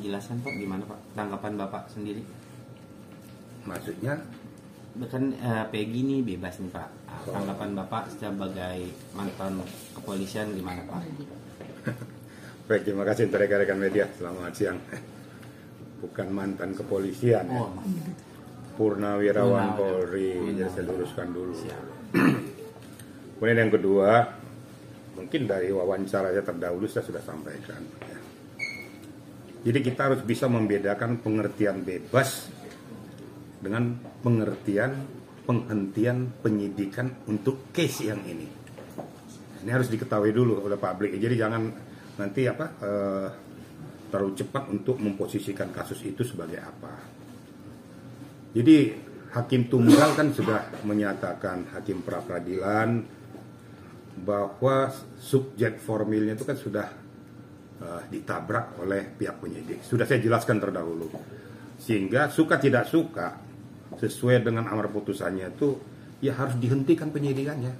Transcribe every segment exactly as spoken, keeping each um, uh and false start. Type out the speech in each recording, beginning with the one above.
dijelaskan Pak, gimana Pak tanggapan Bapak sendiri? Maksudnya? Kan uh, Peggy ini bebas nih Pak. Tanggapan Bapak sebagai mantan kepolisian gimana Pak? Baik, terima kasih untuk rekan-rekan media. Selamat siang. Bukan mantan kepolisian, oh, ya. Purnawirawan Polri. Jadi saya luruskan dulu. Kemudian yang kedua, mungkin dari wawancara saya terdahulu saya sudah sampaikan. Ya. Jadi kita harus bisa membedakan pengertian bebas dengan pengertian penghentian penyidikan untuk case yang ini. Ini harus diketahui dulu oleh publik. Jadi jangan nanti apa eh, terlalu cepat untuk memposisikan kasus itu sebagai apa. Jadi hakim tunggal kan sudah menyatakan, hakim pra peradilan, bahwa subjek formilnya itu kan sudah uh, ditabrak oleh pihak penyidik. Sudah saya jelaskan terdahulu. Sehingga suka tidak suka, sesuai dengan amar putusannya itu, ya harus dihentikan penyidikannya.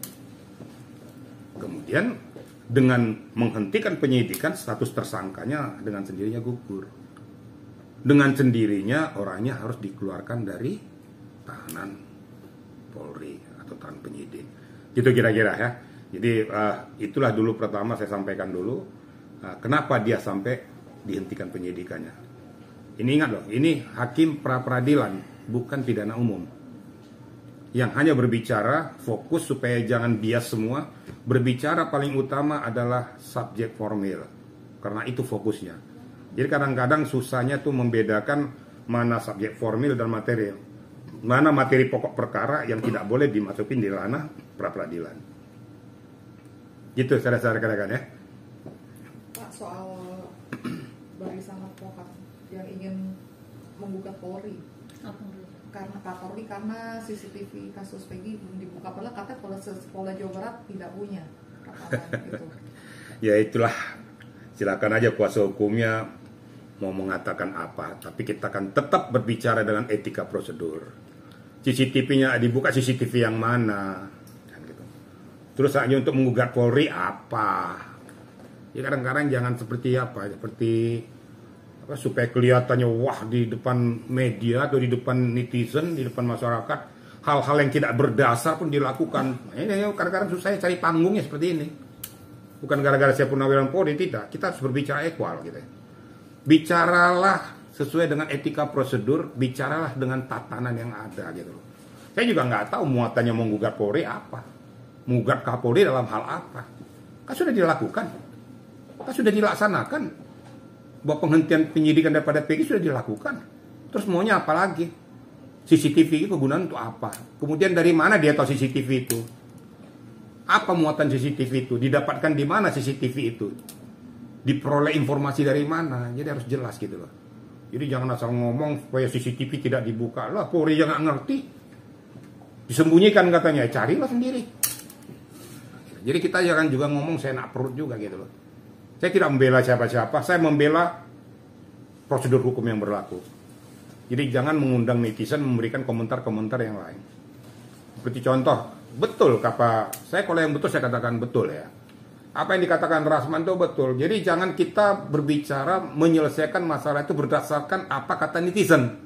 Kemudian dengan menghentikan penyidikan, status tersangkanya dengan sendirinya gugur. Dengan sendirinya orangnya harus dikeluarkan dari tahanan Polri atau tahanan penyidik. Gitu kira-kira ya. Jadi uh, itulah dulu pertama saya sampaikan dulu uh, kenapa dia sampai dihentikan penyidikannya. Ini ingat loh, ini hakim pra peradilan, bukan pidana umum. Yang hanya berbicara fokus supaya jangan bias semua. Berbicara paling utama adalah subjek formil, karena itu fokusnya. Jadi kadang-kadang susahnya tuh membedakan mana subjek formil dan materi. Mana materi pokok perkara yang tidak boleh dimasukin di ranah pra peradilan. Gitu saudara-saudara rekan-rekan ya. Pak, soal barisan advokat yang ingin menggugat Polri. Karena Pak Polri karena C C T V kasus Peggy belum dibuka, padahal katanya Polda, Polda Jawa Barat tidak punya rekaman itu. Ya itulah, silakan aja kuasa hukumnya mau mengatakan apa, tapi kita akan tetap berbicara dengan etika prosedur. C C T V-nya dibuka, C C T V yang mana? Kan gitu. Terus hanya untuk menggugat Polri apa? Ya kadang-kadang jangan seperti apa, seperti apa, supaya kelihatannya wah di depan media atau di depan netizen, di depan masyarakat, hal-hal yang tidak berdasar pun dilakukan. Nah, ini kadang-kadang susah cari panggungnya seperti ini. Bukan gara-gara saya purnawirawan Polri, tidak. Kita harus berbicara equal gitu. Bicaralah sesuai dengan etika prosedur, bicaralah dengan tatanan yang ada gitu loh. Saya juga nggak tahu muatannya menggugat Polri apa, menggugat Kapolri dalam hal apa. Kan sudah dilakukan, kan sudah dilaksanakan. Bahwa penghentian penyidikan daripada Peggy sudah dilakukan. Terus maunya apa lagi? C C T V itu kegunaan untuk apa? Kemudian dari mana dia tahu C C T V itu? Apa muatan C C T V itu? Didapatkan di mana C C T V itu? Diperoleh informasi dari mana? Jadi harus jelas gitu loh. Jadi jangan asal ngomong supaya C C T V tidak dibuka. Lah Polri yang nggak ngerti. Disembunyikan katanya, carilah sendiri. Jadi kita jangan juga ngomong saya nak perut juga gitu loh. Saya tidak membela siapa-siapa, saya membela prosedur hukum yang berlaku. Jadi jangan mengundang netizen memberikan komentar-komentar yang lain. Seperti contoh, betul kata saya, kalau yang betul saya katakan betul ya. Apa yang dikatakan Rasman itu betul. Jadi jangan kita berbicara menyelesaikan masalah itu berdasarkan apa kata netizen.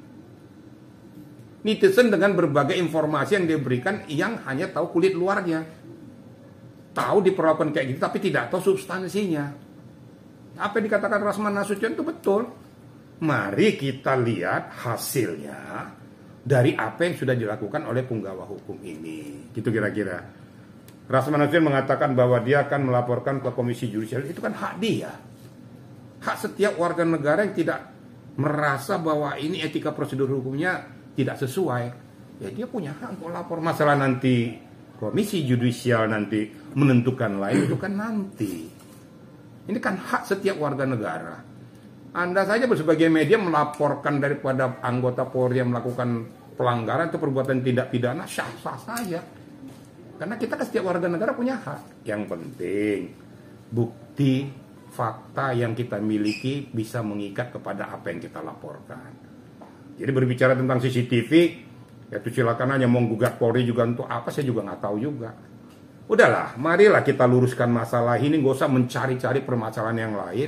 Netizen dengan berbagai informasi yang diberikan yang hanya tahu kulit luarnya. Tahu diperlakukan kayak gitu tapi tidak tahu substansinya. Apa yang dikatakan Rasman Nasution itu betul. Mari kita lihat hasilnya dari apa yang sudah dilakukan oleh penggawa hukum ini. Gitu kira-kira. Rasman Nasution mengatakan bahwa dia akan melaporkan ke Komisi Judisial. Itu kan hak dia. Hak setiap warga negara yang tidak merasa bahwa ini etika prosedur hukumnya tidak sesuai. Ya dia punya hak untuk lapor. Masalah nanti Komisi Judisial nanti menentukan lain itu kan nanti. Ini kan hak setiap warga negara. Anda saja sebagai media melaporkan daripada anggota Polri yang melakukan pelanggaran atau perbuatan tidak pidana, sah-sah saja. Karena kita kan setiap warga negara punya hak. Yang penting bukti, fakta yang kita miliki bisa mengikat kepada apa yang kita laporkan. Jadi berbicara tentang C C T V, ya itu silakan aja mau gugat Polri juga untuk apa, saya juga nggak tahu juga. Udahlah, marilah kita luruskan masalah ini, nggak usah mencari-cari permasalahan yang lain,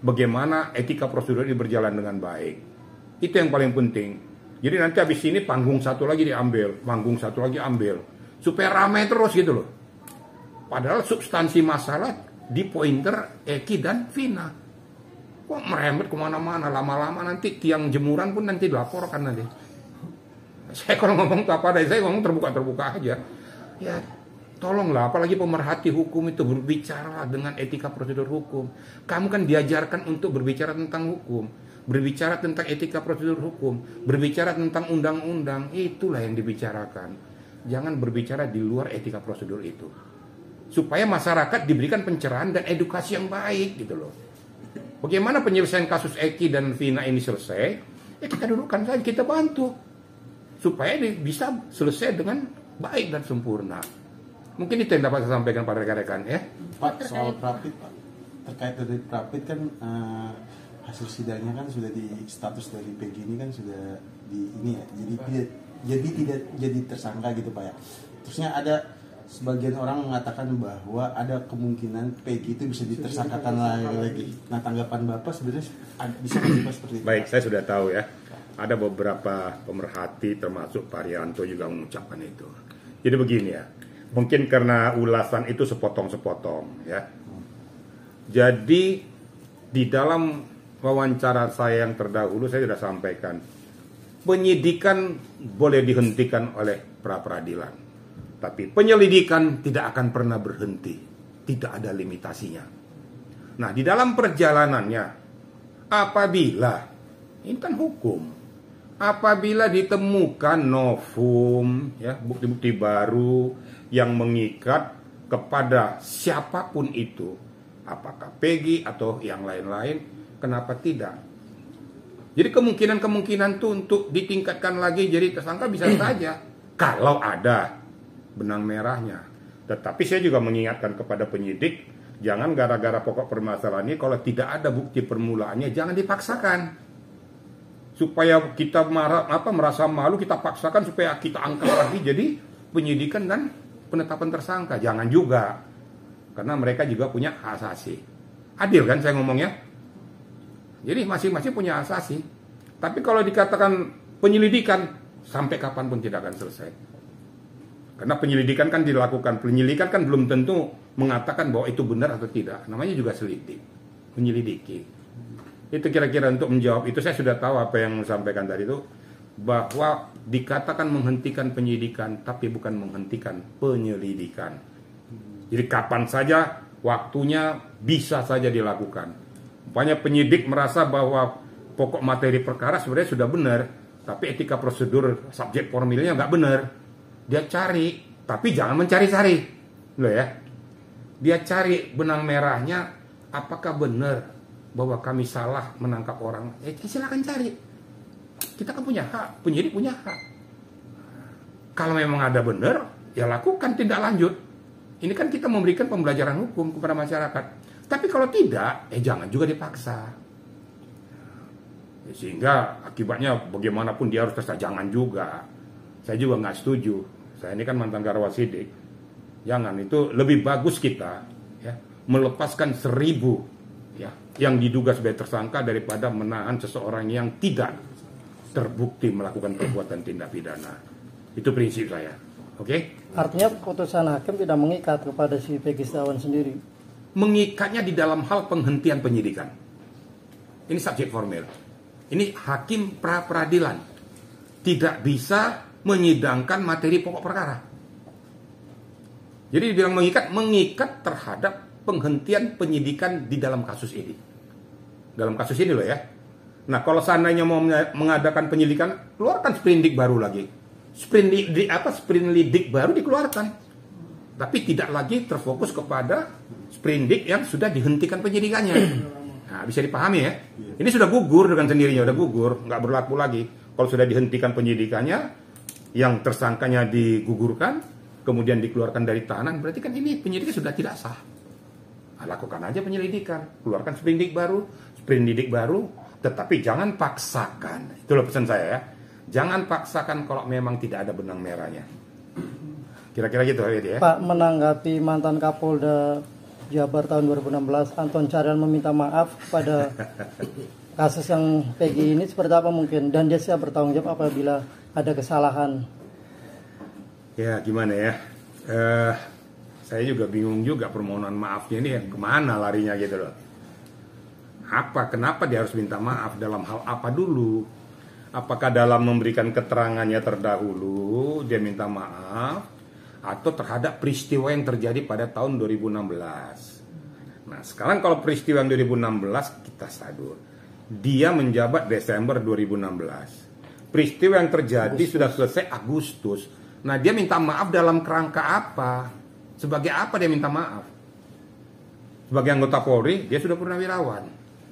bagaimana etika prosedur ini berjalan dengan baik. Itu yang paling penting. Jadi nanti habis ini panggung satu lagi diambil, panggung satu lagi ambil, supaya ramai terus gitu loh. Padahal substansi masalah di pointer Eki dan Vina. Kok merembet kemana-mana, lama-lama nanti tiang jemuran pun nanti dilaporkan nanti. Saya kalau ngomong tuh apa, saya ngomong terbuka-terbuka aja. Ya, tolonglah, apalagi pemerhati hukum itu berbicara dengan etika prosedur hukum. Kamu kan diajarkan untuk berbicara tentang hukum, berbicara tentang etika prosedur hukum, berbicara tentang undang-undang, itulah yang dibicarakan. Jangan berbicara di luar etika prosedur itu. Supaya masyarakat diberikan pencerahan dan edukasi yang baik gitu loh. Bagaimana penyelesaian kasus Eki dan Vina ini selesai? Ya kita dudukkan saja, kita bantu. Supaya bisa selesai dengan baik dan sempurna. Mungkin itu yang dapat saya sampaikan pada rekan-rekan ya. Pak, soal Prapit Pak, terkait dari Prapit kan uh, hasil sidangnya kan sudah di status dari Peggy ini kan sudah di ini ya, jadi tidak jadi tidak jadi tersangka gitu Pak ya. Terusnya ada sebagian orang mengatakan bahwa ada kemungkinan Peggy itu bisa ditersangkakan lagi. Nah, tanggapan Bapak sebenarnya bisa berubah seperti itu. Baik, saya sudah tahu ya. Ada beberapa pemerhati termasuk Pak Rianto juga mengucapkan itu. Jadi begini ya. Mungkin karena ulasan itu sepotong-sepotong ya. Jadi di dalam wawancara saya yang terdahulu saya sudah sampaikan, penyidikan boleh dihentikan oleh pra peradilan, tapi penyelidikan tidak akan pernah berhenti, tidak ada limitasinya. Nah, di dalam perjalanannya, apabila ini kan hukum, apabila ditemukan novum, ya bukti-bukti baru yang mengikat kepada siapapun itu, apakah Peggy atau yang lain-lain, kenapa tidak? Jadi kemungkinan-kemungkinan itu untuk ditingkatkan lagi jadi tersangka bisa saja kalau ada benang merahnya. Tetapi saya juga mengingatkan kepada penyidik, jangan gara-gara pokok permasalahan ini kalau tidak ada bukti permulaannya jangan dipaksakan. Supaya kita marah, apa merasa malu kita paksakan supaya kita angkat lagi jadi penyidikan dan penetapan tersangka. Jangan juga. Karena mereka juga punya hak asasi. Adil kan saya ngomongnya? Jadi masing-masing punya hak asasi. Tapi kalau dikatakan penyelidikan, sampai kapanpun tidak akan selesai. Karena penyelidikan kan dilakukan. Penyelidikan kan belum tentu mengatakan bahwa itu benar atau tidak. Namanya juga selidik. Menyelidiki. Itu kira-kira untuk menjawab. Itu saya sudah tahu apa yang disampaikan tadi itu. Bahwa dikatakan menghentikan penyidikan, tapi bukan menghentikan penyelidikan. Jadi kapan saja waktunya bisa saja dilakukan. Banyak penyidik merasa bahwa pokok materi perkara sebenarnya sudah benar, tapi etika prosedur subjek formilnya nggak benar. Dia cari, tapi jangan mencari-cari, loh ya. Dia cari benang merahnya, apakah benar bahwa kami salah menangkap orang? Eh silakan cari. Kita kan punya hak, penyidik punya hak. Kalau memang ada benar, ya lakukan tindak lanjut. Ini kan kita memberikan pembelajaran hukum kepada masyarakat. Tapi kalau tidak, eh jangan juga dipaksa. Sehingga akibatnya bagaimanapun dia harus tersa, jangan juga. Saya juga nggak setuju. Saya ini kan mantan Karawasidik. Jangan, itu lebih bagus kita ya, melepaskan seribu ya, yang diduga sebagai tersangka daripada menahan seseorang yang tidak terbukti melakukan perbuatan tindak pidana. Itu prinsip saya. Oke? Okay? Artinya putusan hakim tidak mengikat kepada si Peggy Setiawan sendiri. Mengikatnya di dalam hal penghentian penyidikan. Ini subjek formil. Ini hakim pra peradilan tidak bisa menyidangkan materi pokok perkara. Jadi dibilang mengikat, mengikat terhadap penghentian penyidikan di dalam kasus ini. Dalam kasus ini loh ya. Nah, kalau seandainya mau mengadakan penyelidikan, keluarkan sprindik baru lagi. Sprindik apa sprindik baru dikeluarkan. Tapi tidak lagi terfokus kepada sprindik yang sudah dihentikan penyidikannya. Nah, bisa dipahami ya. Ini sudah gugur dengan sendirinya, sudah gugur, nggak berlaku lagi. Kalau sudah dihentikan penyidikannya, yang tersangkanya digugurkan, kemudian dikeluarkan dari tahanan, berarti kan ini penyidikan sudah tidak sah. Nah, lakukan aja penyelidikan, keluarkan sprindik baru, sprindik baru, tetapi jangan paksakan. Itulah pesan saya ya. Jangan paksakan kalau memang tidak ada benang merahnya. Kira-kira gitu ya. Pak, menanggapi mantan Kapolda Jabar tahun dua ribu enam belas, Anton Carlyan meminta maaf kepada kasus yang Peggy ini seperti apa mungkin, dan dia siap bertanggung jawab apabila ada kesalahan? Ya gimana ya, uh, saya juga bingung juga permohonan maafnya ini yang kemana larinya gitu loh. Apa, kenapa dia harus minta maaf, dalam hal apa dulu? Apakah dalam memberikan keterangannya terdahulu dia minta maaf, atau terhadap peristiwa yang terjadi pada tahun dua ribu enam belas? Nah sekarang kalau peristiwa yang dua ribu enam belas kita sadur, dia menjabat Desember dua ribu enam belas, peristiwa yang terjadi Agustus. Sudah selesai Agustus. Nah dia minta maaf dalam kerangka apa? Sebagai apa dia minta maaf? Sebagai anggota Polri, dia sudah purnawirawan.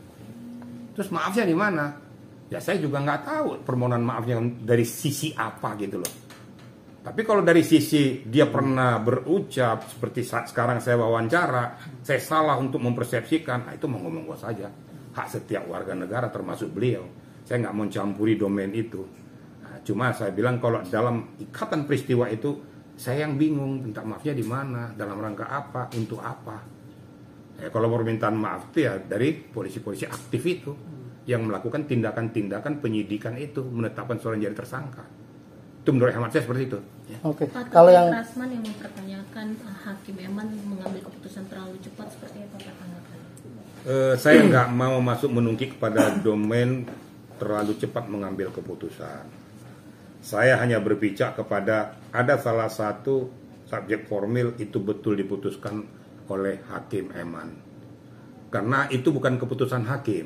Terus maafnya di mana? Ya saya juga nggak tahu permohonan maafnya dari sisi apa gitu loh. Tapi kalau dari sisi dia pernah berucap seperti saat sekarang saya wawancara, saya salah untuk mempersepsikan, nah itu mau ngomong gua saja. Hak setiap warga negara termasuk beliau. Saya nggak mau campuri domain itu. Nah, cuma saya bilang kalau dalam ikatan peristiwa itu, saya yang bingung minta maafnya di mana, dalam rangka apa, untuk apa. Ya, kalau permintaan maaf itu ya dari polisi-polisi aktif itu yang melakukan tindakan-tindakan penyidikan itu, menetapkan seorang jadi tersangka. Itu menurut hemat saya seperti itu. Ya. Oke. Pak, Kalau yang Rasman yang mempertanyakan uh, Hakim Eman mengambil keputusan terlalu cepat, seperti apa Pak tanggapannya? Uh, saya nggak mau masuk menungkik kepada domain terlalu cepat mengambil keputusan. Saya hanya berbicara kepada ada salah satu subjek formil itu betul diputuskan oleh Hakim Eman. Karena itu bukan keputusan hakim.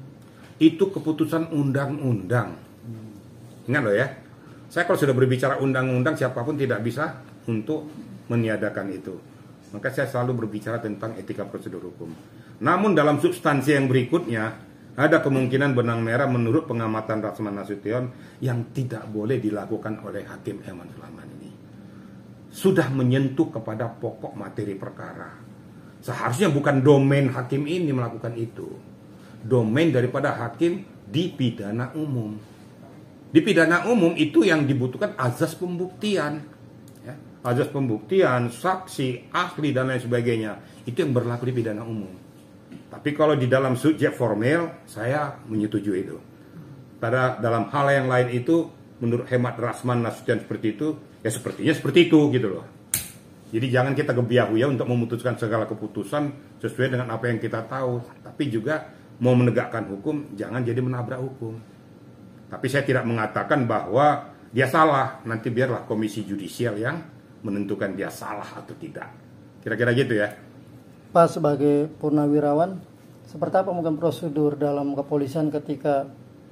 Itu keputusan undang-undang. Ingat loh ya. Saya kalau sudah berbicara undang-undang, siapapun tidak bisa untuk meniadakan itu. Maka saya selalu berbicara tentang etika prosedur hukum. Namun dalam substansi yang berikutnya, ada kemungkinan benang merah menurut pengamatan Rasman Nasution yang tidak boleh dilakukan oleh Hakim Eman selama ini. Sudah menyentuh kepada pokok materi perkara. Seharusnya bukan domain hakim ini melakukan itu. Domain daripada hakim di pidana umum. Di pidana umum itu yang dibutuhkan azas pembuktian. Ya, azas pembuktian, saksi, ahli, dan lain sebagainya. Itu yang berlaku di pidana umum. Tapi kalau di dalam subjek formil, saya menyetujui itu. Pada dalam hal yang lain itu, menurut hemat Rasman Nasution seperti itu, ya sepertinya seperti itu gitu loh. Jadi jangan kita gebiah-gebiah untuk memutuskan segala keputusan sesuai dengan apa yang kita tahu. Tapi juga mau menegakkan hukum, jangan jadi menabrak hukum. Tapi saya tidak mengatakan bahwa dia salah. Nanti biarlah komisi judisial yang menentukan dia salah atau tidak. Kira-kira gitu ya. Pak sebagai purnawirawan, seperti apa mungkin prosedur dalam kepolisian ketika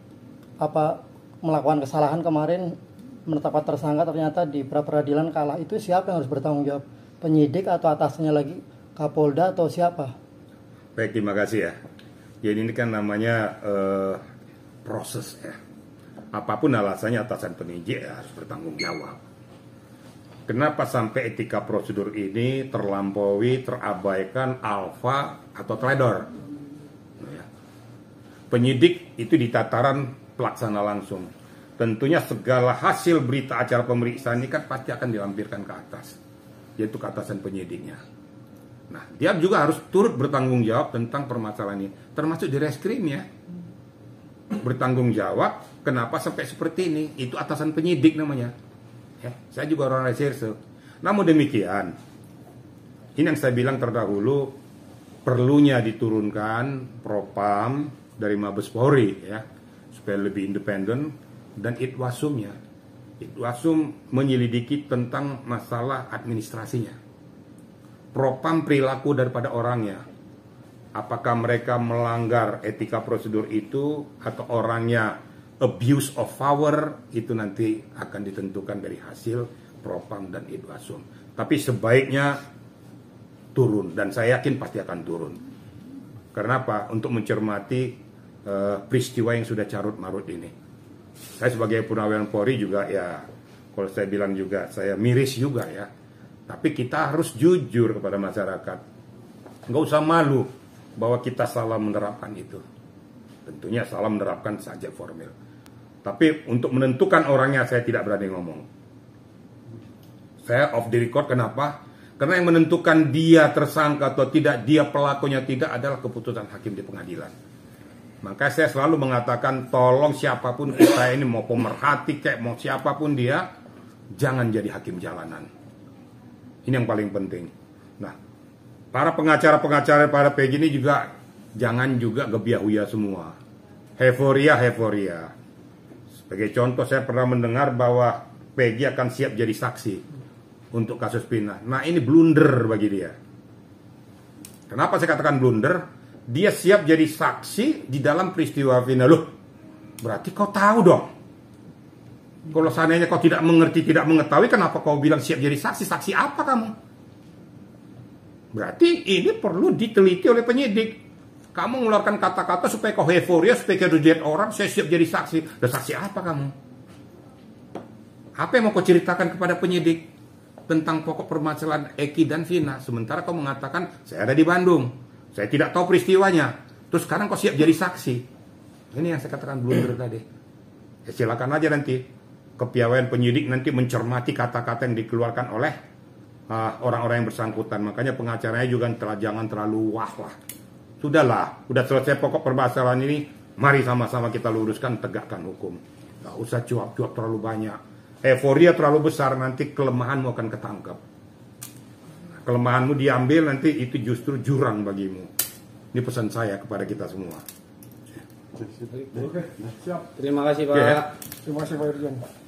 apa melakukan kesalahan kemarin, menetapkan tersangka ternyata di pra-peradilan kalah, itu siapa yang harus bertanggung jawab? Penyidik atau atasnya lagi Kapolda atau siapa? Baik, terima kasih ya. Jadi ini kan namanya uh, proses ya. Apapun alasannya atasan penyidik ya harus bertanggung jawab. Kenapa sampai etika prosedur ini terlampaui, terabaikan, alfa atau teledor? Ya. Penyidik itu di tataran pelaksana langsung. Tentunya segala hasil berita acara pemeriksaan ini kan pasti akan dilampirkan ke atas, yaitu ke atasan penyidiknya. Nah, dia juga harus turut bertanggung jawab tentang permasalahan ini, termasuk di reskrim ya. Bertanggung jawab, kenapa sampai seperti ini? Itu atasan penyidik namanya. Ya, saya juga orang reserse. Namun demikian, ini yang saya bilang terdahulu, perlunya diturunkan Propam dari Mabes Polri ya, supaya lebih independen. Dan Itwasumnya, Itwasum menyelidiki tentang masalah administrasinya. Propam perilaku daripada orangnya. Apakah mereka melanggar etika prosedur itu atau orangnya abuse of power, itu nanti akan ditentukan dari hasil Propam dan Itwasum. Tapi sebaiknya turun, dan saya yakin pasti akan turun. Karena apa? Untuk mencermati uh, peristiwa yang sudah carut marut ini. Saya sebagai Purnawirawan Polri juga ya, kalau saya bilang juga saya miris juga ya. Tapi kita harus jujur kepada masyarakat. Nggak usah malu bahwa kita salah menerapkan itu. Tentunya salah menerapkan saja formil. Tapi untuk menentukan orangnya saya tidak berani ngomong. Saya off the record, kenapa? Karena yang menentukan dia tersangka atau tidak, dia pelakunya tidak adalah keputusan hakim di pengadilan. Maka saya selalu mengatakan tolong siapapun kita ini, mau pemerhati kayak mau siapapun dia, jangan jadi hakim jalanan. Ini yang paling penting. Nah, para pengacara-pengacara pada Peggy ini juga jangan juga gebiah-uya semua. Heforia, heforia. Sebagai contoh, saya pernah mendengar bahwa Peggy akan siap jadi saksi untuk kasus Vina. Nah, ini blunder bagi dia. Kenapa saya katakan blunder? Dia siap jadi saksi di dalam peristiwa Vina. Loh, berarti kau tahu dong. Kalau seandainya kau tidak mengerti, tidak mengetahui, kenapa kau bilang siap jadi saksi? Saksi apa kamu? Berarti ini perlu diteliti oleh penyidik. Kamu mengeluarkan kata-kata supaya kau euforia, supaya kau dilihat orang, saya siap jadi saksi. Dan saksi apa kamu? Apa yang mau kau ceritakan kepada penyidik tentang pokok permasalahan Eki dan Vina? Sementara kau mengatakan, saya ada di Bandung. Saya tidak tahu peristiwanya. Terus sekarang kau siap jadi saksi. Ini yang saya katakan blunder tadi. Ya, silakan aja nanti kepiawaian penyidik nanti mencermati kata-kata yang dikeluarkan oleh uh, orang-orang yang bersangkutan. Makanya pengacaranya juga telah, jangan terlalu wah lah. Sudahlah, udah selesai pokok permasalahan ini. Mari sama-sama kita luruskan, tegakkan hukum. Gak usah cuap-cuap terlalu banyak. Euforia terlalu besar, nanti kelemahanmu akan ketangkap. Kelemahanmu diambil, nanti itu justru jurang bagimu. Ini pesan saya kepada kita semua. Terima kasih Pak. Oke, ya. Terima kasih Pak Irjen.